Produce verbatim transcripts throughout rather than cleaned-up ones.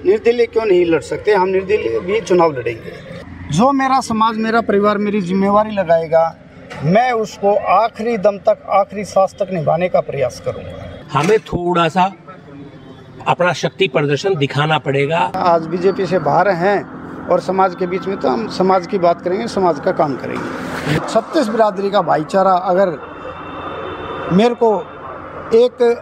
निर्दलीय क्यों नहीं लड़ सकते? हम निर्दलीय भी चुनाव लड़ेंगे। जो मेरा समाज, मेरा परिवार मेरी जिम्मेवारी लगाएगा, मैं उसको आखिरी दम तक, आखिरी सांस तक निभाने का प्रयास करूंगा। हमें थोड़ा सा अपना शक्ति प्रदर्शन दिखाना पड़ेगा। आज बीजेपी से बाहर हैं और समाज के बीच में, तो हम समाज की बात करेंगे, समाज का काम करेंगे। छत्तीस बिरादरी का भाईचारा अगर मेरे को एक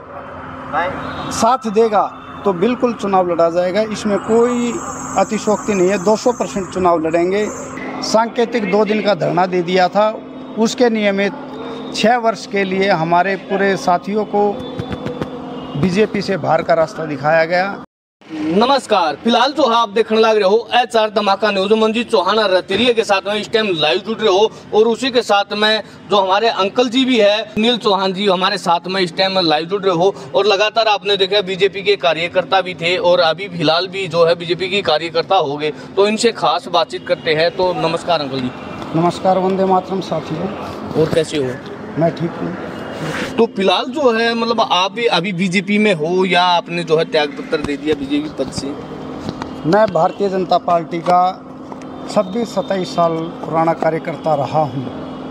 साथ देगा तो बिल्कुल चुनाव लड़ा जाएगा। इसमें कोई अतिशोक्ति नहीं है। दो सौ परसेंट चुनाव लड़ेंगे। सांकेतिक दो दिन का धरना दे दिया था, उसके नियमित छः वर्ष के लिए हमारे पूरे साथियों को बीजेपी से बाहर का रास्ता दिखाया गया। नमस्कार, फिलहाल जो है आप देखने लग रहे हो H R Dhamaka news. Manjeet Chauhan Rateria के साथ में इस टाइम लाइव जुड़ रहे हो और उसी के साथ में जो हमारे अंकल जी भी है, सुनील चौहान जी, हमारे साथ में इस टाइम लाइव जुड़ रहे हो। और लगातार आपने देखा बीजेपी के कार्यकर्ता भी थे और अभी फिलहाल भी जो है बीजेपी की कार्यकर्ता हो गए, तो इनसे खास बातचीत करते हैं। तो नमस्कार अंकल जी। नमस्कार, वंदे मातरम साथियों। और कैसे हो? मैं ठीक हूँ। तो फिलहाल जो है मतलब आप भी अभी बीजेपी में हो या आपने जो है त्याग पत्र दे दिया बीजेपी पद से? मैं भारतीय जनता पार्टी का छब्बीस सत्ताईस साल पुराना कार्यकर्ता रहा हूँ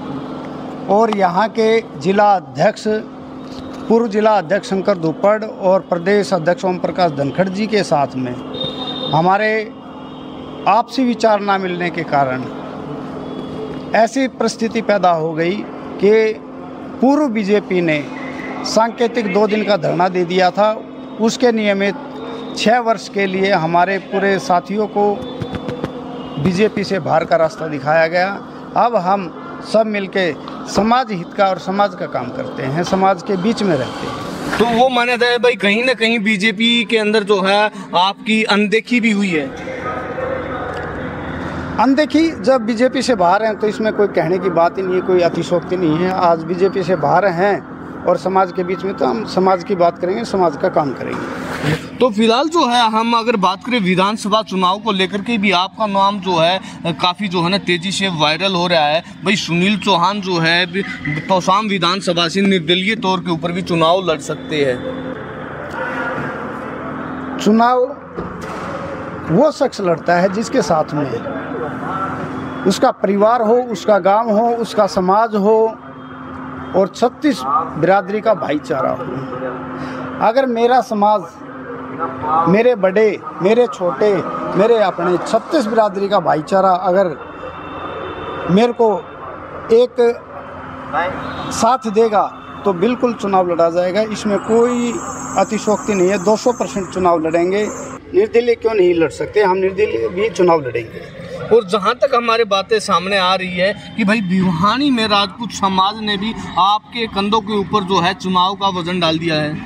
और यहाँ के जिला अध्यक्ष, पूर्व जिला अध्यक्ष शंकर धुप्पड़ और प्रदेश अध्यक्ष ओम प्रकाश धनखड़ जी के साथ में हमारे आपसी विचार न मिलने के कारण ऐसी परिस्थिति पैदा हो गई कि पूर्व बीजेपी ने सांकेतिक दो दिन का धरना दे दिया था। उसके नियमित छः वर्ष के लिए हमारे पूरे साथियों को बीजेपी से बाहर का रास्ता दिखाया गया। अब हम सब मिलके समाज हित का और समाज का काम करते हैं, समाज के बीच में रहते हैं। तो वो मान्यता है भाई कहीं ना कहीं बीजेपी के अंदर जो है आपकी अनदेखी भी हुई है? अनदेखी, जब बीजेपी से बाहर हैं तो इसमें कोई कहने की बात ही नहीं है, कोई अतिशोक्ति नहीं है। आज बीजेपी से बाहर हैं और समाज के बीच में, तो हम समाज की बात करेंगे, समाज का काम करेंगे। तो फिलहाल जो है हम अगर बात करें विधानसभा चुनाव को लेकर के भी आपका नाम जो है काफ़ी जो है ना तेज़ी से वायरल हो रहा है। भाई सुनील चौहान जो है तोशाम विधानसभा से निर्दलीय तौर के ऊपर भी चुनाव लड़ सकते हैं। चुनाव वो शख्स लड़ता है जिसके साथ में उसका परिवार हो, उसका गांव हो, उसका समाज हो और छत्तीस बिरादरी का भाईचारा हो। अगर मेरा समाज, मेरे बड़े, मेरे छोटे, मेरे अपने छत्तीस बिरादरी का भाईचारा अगर मेरे को एक साथ देगा तो बिल्कुल चुनाव लड़ा जाएगा। इसमें कोई अतिशोक्ति नहीं है। दो सौ परसेंट चुनाव लड़ेंगे। निर्दलीय क्यों नहीं लड़ सकते? हम निर्दलीय भी चुनाव लड़ेंगे। और जहाँ तक हमारे बातें सामने आ रही है कि भाई भिवानी में राजपूत समाज ने भी आपके कंधों के ऊपर जो है चुनाव का वजन डाल दिया है।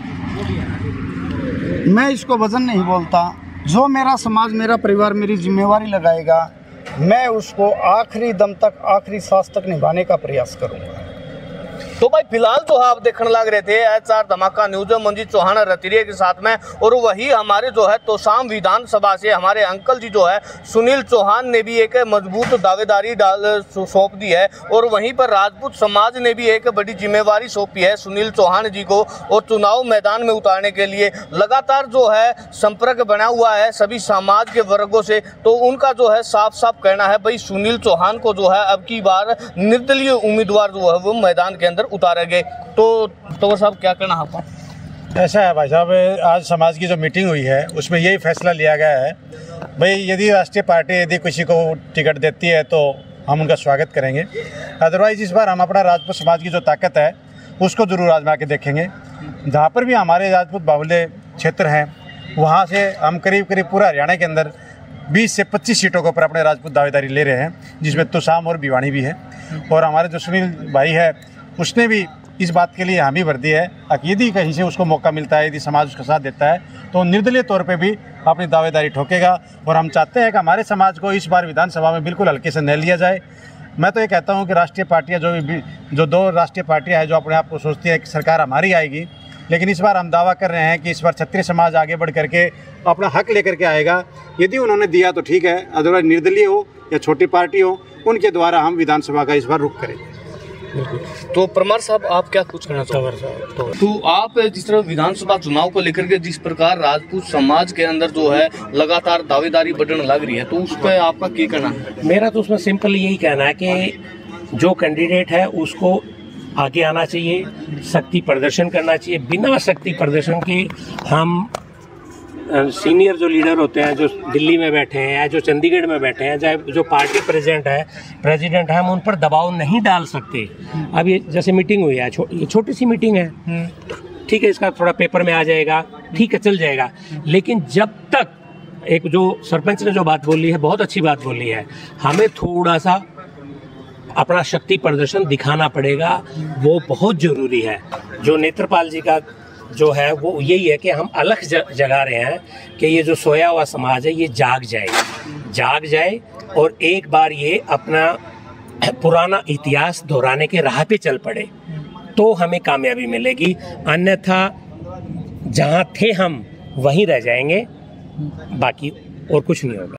मैं इसको वजन नहीं बोलता। जो मेरा समाज, मेरा परिवार मेरी जिम्मेवारी लगाएगा, मैं उसको आखिरी दम तक, आखिरी सांस तक निभाने का प्रयास करूँगा। तो भाई फिलहाल जो है आप देखने लग रहे थे H R Dhamaka news Manjeet Chauhan Rateria के साथ में, और वही हमारे जो है तोशाम विधानसभा से हमारे अंकल जी जो है सुनील चौहान ने भी एक मजबूत दावेदारी डाल सौंप दी है और वहीं पर राजपूत समाज ने भी एक बड़ी जिम्मेवारी सौंपी है सुनील चौहान जी को और चुनाव मैदान में उतारने के लिए लगातार जो है संपर्क बना हुआ है सभी समाज के वर्गों से। तो उनका जो है साफ साफ कहना है भाई सुनील चौहान को जो है अब की बार निर्दलीय उम्मीदवार जो है वो मैदान के अंदर उतारे गए। तो तो साहब क्या कहना आपका? ऐसा है भाई साहब, आज समाज की जो मीटिंग हुई है उसमें यही फैसला लिया गया है भाई यदि राष्ट्रीय पार्टी यदि किसी को टिकट देती है तो हम उनका स्वागत करेंगे। अदरवाइज़ इस बार हम अपना राजपूत समाज की जो ताकत है उसको ज़रूर आजमा के देखेंगे। जहाँ पर भी हमारे राजपूत बाहुल्य क्षेत्र हैं वहाँ से हम करीब करीब पूरा हरियाणा के अंदर बीस से पच्चीस सीटों के ऊपर अपने राजपूत दावेदारी ले रहे हैं, जिसमें तोशाम और भिवानी भी है। और हमारे जो सुनील भाई है उसने भी इस बात के लिए हामी भर दी है कि यदि कहीं से उसको मौका मिलता है, यदि समाज उसका साथ देता है तो निर्दलीय तौर पे भी अपनी दावेदारी ठोकेगा। और हम चाहते हैं कि हमारे समाज को इस बार विधानसभा में बिल्कुल हल्के से न लिया जाए। मैं तो ये कहता हूँ कि राष्ट्रीय पार्टियाँ जो भी जो दो राष्ट्रीय पार्टियाँ हैं जो अपने आप को सोचती है कि सरकार हमारी आएगी, लेकिन इस बार हम दावा कर रहे हैं कि इस बार क्षत्रिय समाज आगे बढ़ करके अपना हक लेकर के आएगा। यदि उन्होंने दिया तो ठीक है, अदरवाइज निर्दलीय हो या छोटी पार्टी हो उनके द्वारा हम विधानसभा का इस बार रुख करेंगे। तो परमार साहब आप क्या कुछ कहना चाहोगे? तो, तो आप जिस तरह विधानसभा चुनाव को लेकर के जिस प्रकार राजपूत समाज के अंदर जो है लगातार दावेदारी बढ़ने लग रही है, तो उस पर आपका क्या कहना है? मेरा तो उसमें सिंपल यही कहना है कि जो कैंडिडेट है उसको आगे आना चाहिए, शक्ति प्रदर्शन करना चाहिए। बिना शक्ति प्रदर्शन के हम सीनियर जो लीडर होते हैं, जो दिल्ली में बैठे हैं या जो चंडीगढ़ में बैठे हैं, चाहे जो पार्टी प्रेसिडेंट है प्रेसिडेंट है, हम उन पर दबाव नहीं डाल सकते। अब ये जैसे मीटिंग हुई है, छो, ये छोटी सी मीटिंग है, ठीक है, इसका थोड़ा पेपर में आ जाएगा, ठीक है, चल जाएगा। लेकिन जब तक एक जो सरपंच ने जो बात बोली है, बहुत अच्छी बात बोली है, हमें थोड़ा सा अपना शक्ति प्रदर्शन दिखाना पड़ेगा, वो बहुत ज़रूरी है। जो नेत्रपाल जी का जो है वो यही है कि हम अलग जगा रहे हैं कि ये जो सोया हुआ समाज है ये जाग जाए, जाग जाए और एक बार ये अपना पुराना इतिहास दोहराने के राह पे चल पड़े, तो हमें कामयाबी मिलेगी। अन्यथा जहाँ थे हम वहीं रह जाएंगे, बाकी और कुछ नहीं होगा।